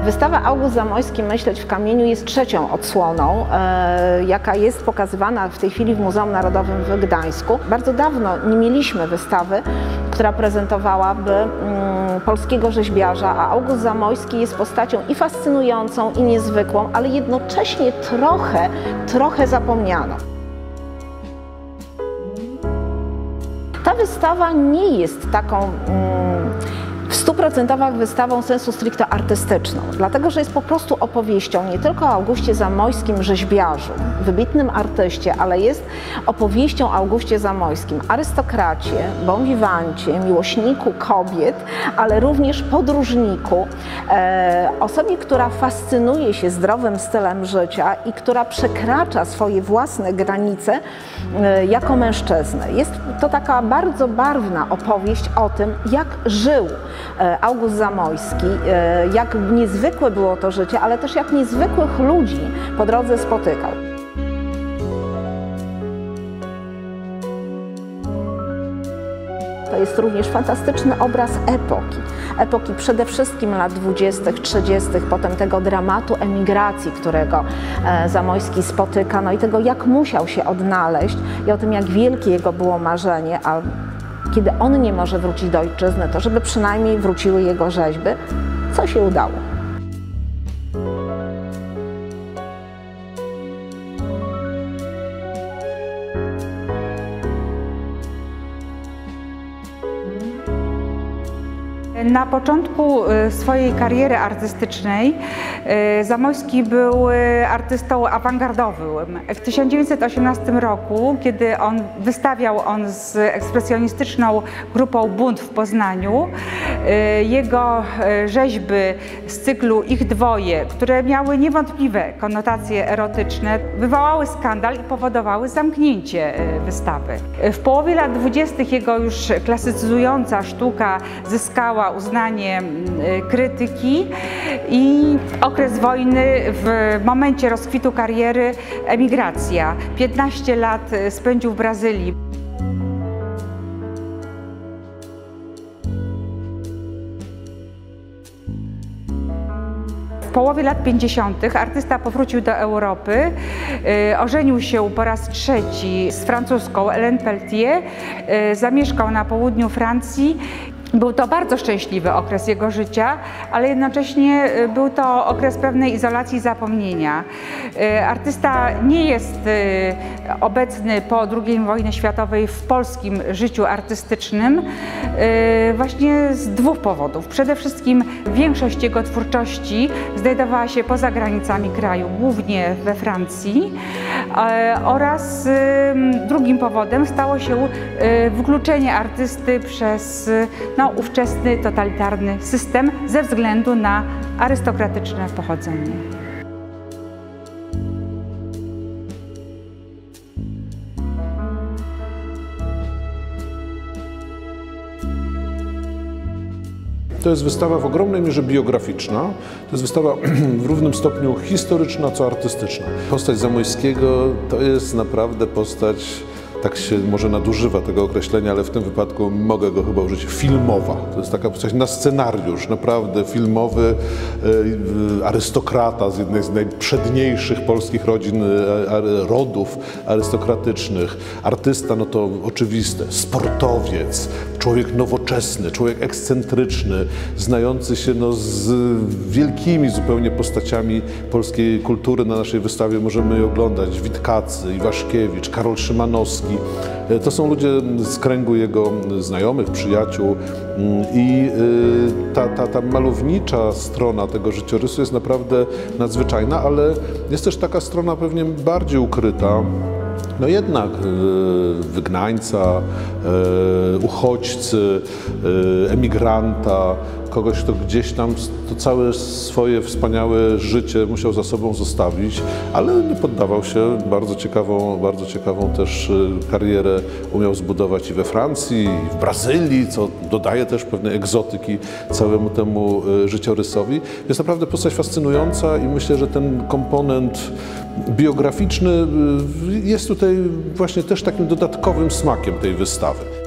Wystawa August Zamojski Myśleć w kamieniu jest trzecią odsłoną, jaka jest pokazywana w tej chwili w Muzeum Narodowym w Gdańsku. Bardzo dawno nie mieliśmy wystawy, która prezentowałaby polskiego rzeźbiarza, a August Zamojski jest postacią i fascynującą, i niezwykłą, ale jednocześnie trochę zapomnianą. Ta wystawa nie jest taką w 100% wystawą sensu stricte artystyczną, dlatego że jest po prostu opowieścią nie tylko o Augustie Zamojskim, rzeźbiarzu, wybitnym artyście, ale jest opowieścią o Augustie Zamojskim, arystokracie, bon vivancie, miłośniku kobiet, ale również podróżniku, osobie, która fascynuje się zdrowym stylem życia i która przekracza swoje własne granice jako mężczyznę. Jest to taka bardzo barwna opowieść o tym, jak żył August Zamojski, jak niezwykłe było to życie, ale też jak niezwykłych ludzi po drodze spotykał. To jest również fantastyczny obraz epoki przede wszystkim lat 20., 30., potem tego dramatu emigracji, którego Zamojski spotyka, no i tego, jak musiał się odnaleźć i o tym, jak wielkie jego było marzenie, a kiedy on nie może wrócić do ojczyzny, to żeby przynajmniej wróciły jego rzeźby, co się udało. Na początku swojej kariery artystycznej Zamojski był artystą awangardowym. W 1918 roku, kiedy wystawiał z ekspresjonistyczną grupą Bunt w Poznaniu, jego rzeźby z cyklu Ich dwoje, które miały niewątpliwe konotacje erotyczne, wywołały skandal i powodowały zamknięcie wystawy. W połowie lat 20. jego już klasycyzująca sztuka zyskała uznanie krytyki i okres wojny, w momencie rozkwitu kariery, emigracja. 15 lat spędził w Brazylii. W połowie lat 50. artysta powrócił do Europy, ożenił się po raz trzeci z francuską Hélène Peltier, zamieszkał na południu Francji. Był to bardzo szczęśliwy okres jego życia, ale jednocześnie był to okres pewnej izolacji i zapomnienia. Artysta nie jest obecny po II wojnie światowej w polskim życiu artystycznym właśnie z dwóch powodów. Przede wszystkim większość jego twórczości znajdowała się poza granicami kraju, głównie we Francji, oraz drugim powodem stało się wykluczenie artysty przez ówczesny totalitarny system ze względu na arystokratyczne pochodzenie. To jest wystawa w ogromnej mierze biograficzna, to jest wystawa w równym stopniu historyczna, co artystyczna. Postać Zamojskiego to jest naprawdę postać, tak się może nadużywa tego określenia, ale w tym wypadku mogę go chyba użyć, filmowa. To jest taka postać na scenariusz, naprawdę filmowy, arystokrata z jednej z najprzedniejszych polskich rodów arystokratycznych. Artysta, no to oczywiste, sportowiec, człowiek nowoczesny, człowiek ekscentryczny, znający się z wielkimi zupełnie postaciami polskiej kultury. Na naszej wystawie możemy je oglądać: Witkacy, Iwaszkiewicz, Karol Szymanowski. To są ludzie z kręgu jego znajomych, przyjaciół i ta malownicza strona tego życiorysu jest naprawdę nadzwyczajna, ale jest też taka strona pewnie bardziej ukryta. No jednak wygnańca, uchodźcy, emigranta, kogoś, kto gdzieś tam to całe swoje wspaniałe życie musiał za sobą zostawić, ale nie poddawał się. Bardzo ciekawą też karierę umiał zbudować i we Francji, i w Brazylii, co dodaje też pewnej egzotyki całemu temu życiorysowi. jest naprawdę postać fascynująca i myślę, że ten komponent biograficzny jest tutaj właśnie też takim dodatkowym smakiem tej wystawy.